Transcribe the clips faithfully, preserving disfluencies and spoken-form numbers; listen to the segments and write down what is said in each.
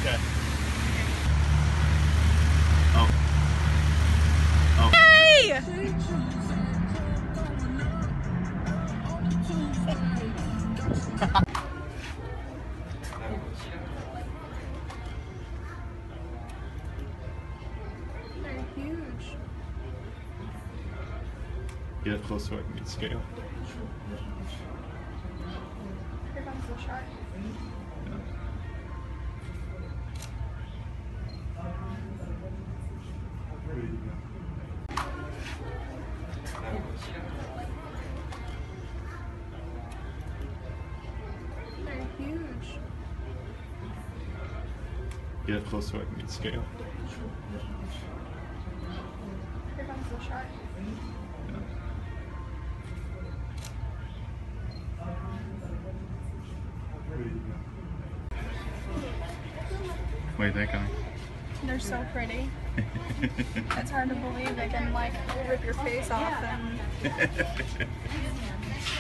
Okay. Oh. Oh. Hey! They're huge. Get it close so I can get scale. Here comes the shark. They're huge. Get it close so I can get scale. Here comes the shark. What do you think, honey? They're so pretty. It's hard to believe they can like rip your face off and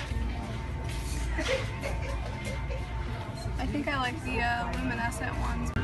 I think I like the uh, luminescent ones.